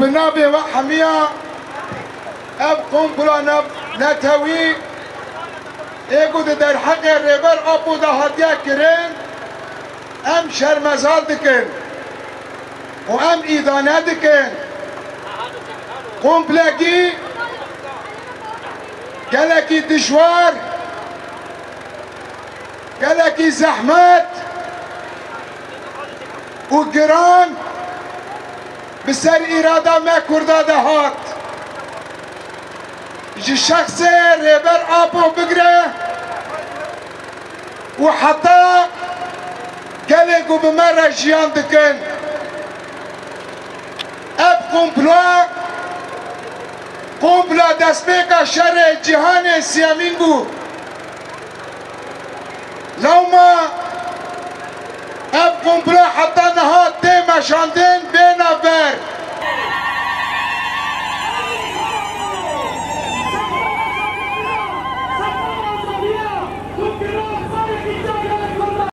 بنابي وحمية اب قنبلة نتوي ايقو در حق ريبر ابو دا هديا كرين ام شرمزال دكين و ام ايدانه دكين قنبلگی گلکی دشوار گلکی زحمت و گران بسر اراده ما کرده دهات جی شخص ریبر آبو بگره و حتی گلکو بمره جیان دکن اب قنبلا دستپیکا شر جهان سیامین بو لو ما اب قنبلا حتی نهاد تیمشان